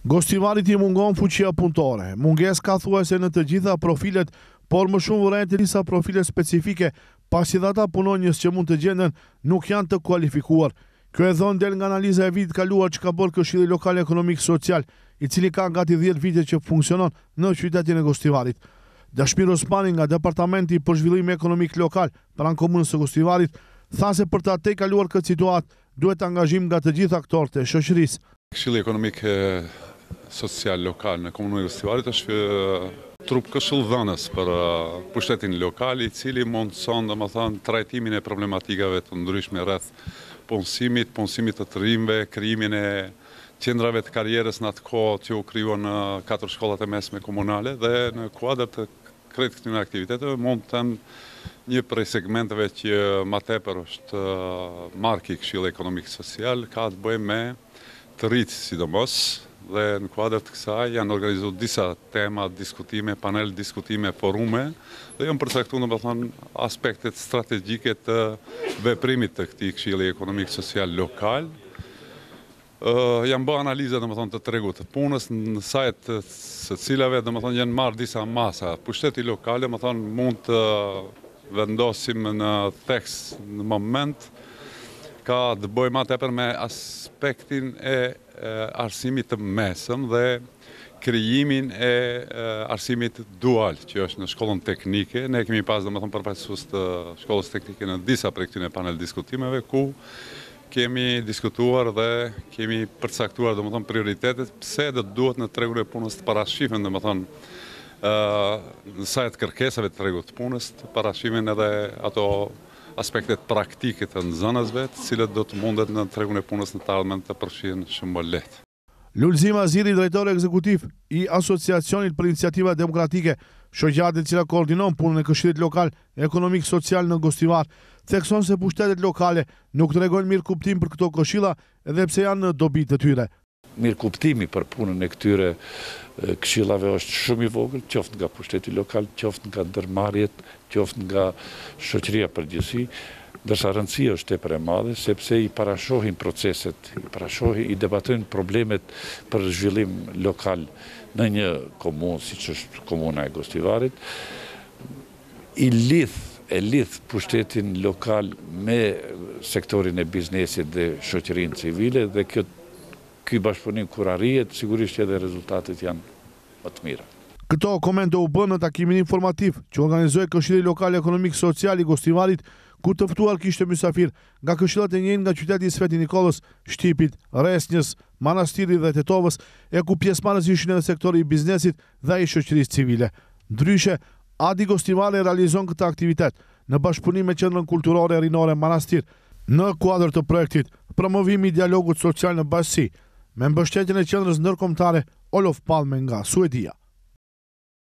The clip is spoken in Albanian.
Gostivarit I mungon fuqia punëtore, mungesë ka thuajse në të gjitha profilet, por më shumë vërejtë disa profile specifike, pasi dhe ata punonjës që mund të gjenden nuk janë të kualifikuar. Kjo e thonë del nga analiza e vitit kaluar që ka bërë Këshilli Lokal Ekonomik Social, I cili ka gati 10 vite që funksionon në qytetin e Gostivarit. Dashmir Osmani nga Departamenti për Zhvillim Ekonomik Lokal pranë komunës së Gostivarit tha se për ta tejkaluar këtë situatë duhet angazhim nga të gjithë aktorët e shoqërisë. Këshilli Ekonomik Social Lokal në komunën e Gostivarit është trup këshillëdhënës për pushtetin lokal, I cili mundson domethënë trajtimin e problematikave të ndryshme rreth punësimit të të rinjve, krijimin e qendrave të karrierës në atë kohë që u krijuan në 4 shkollat e mesme komunale dhe në kuadër të krejt këtyre aktiviteteve mund të një prej segmenteve që më tepër është marki I Këshillit Ekonomik Social ka të bëjë me të rritë sidomos dhe në kuadër të kësaj janë organizuar disa tema, diskutime, panel diskutime, forume dhe janë përcaktuar domethënë aspektet strategjike të veprimit të këtij Këshilli Ekonomik Social lokal. Janë bërë analiza domethënë të tregut të punës në sajt së cilave domethënë janë marrë disa masa. Pushteti lokal domethënë mund të vendosim në tekst në moment ka të bëjë më tepër me aspektin e arsimit të mesëm dhe krijimin e arsimit dual, që është në shkollën teknike. Ne kemi pas domethënë përfaqësues të shkollës teknike në disa prej këtyre panel diskutimeve ku kemi diskutuar dhe kemi përcaktuar domethënë prioritetet pse do duhet në tregun e punës të parashihen domethënë në sajt kërkesave të tregut të punës të parashihen edhe ato aspektet praktike të nxënësve, të cilët do të mundet në tregun e punës në të ardhmen të përfshihen shumë më lehtë. Lulzim Aziri, drejtor ekzekutiv I Asociacionit për Iniciativa Demokratike, shoqatë e cila koordinon punën e Këshillit Lokal Ekonomik Social në Gostivar, thekson se pushtetet lokale nuk tregojnë mirë kuptim për këto këshilla edhe pse janë në dobi të tyre. Mirë kuptimi për punën e këtyre këshillave është shumë I vogël, qoftë nga pushteti lokal, qoftë nga ndërmarrjet, qoftë nga shoqëria përgjithësi, ndërsa rëndësia është tepër e madhe, sepse I parashohin proceset, I debatojnë problemet për zhvillim lokal në një komunë, siç është komuna e Gostivarit, I lidh pushtetin lokal me sektorin e biznesit dhe shoqërinë civile dhe ky bashkëpunim kur arrihet, sigurisht edhe rezultatet janë më të mira. Këto komente u bën në takimin informativ që organizoi Këshilli Lokal Ekonomik Social I Gostivarit, ku të ftuar kishte mysafir nga këshillat e njëjtë nga qyteti I Sveti Nikollës, Shtipit, Resnjës, Manastirit dhe Tetovës, e ku pjesëmarrës ishin edhe sektori I biznesit dhe ai I shoqërisë civile. Ndryshe, Adi Gostivari realizon këtë aktivitet në bashkëpunim me Qendrën Kulturore Rinore Manastir në kuadër të projektit Promovimi I dialogut social në bashkësi me mbështetjen e Qendrës Ndërkombëtare Olof Palme nga Suedia.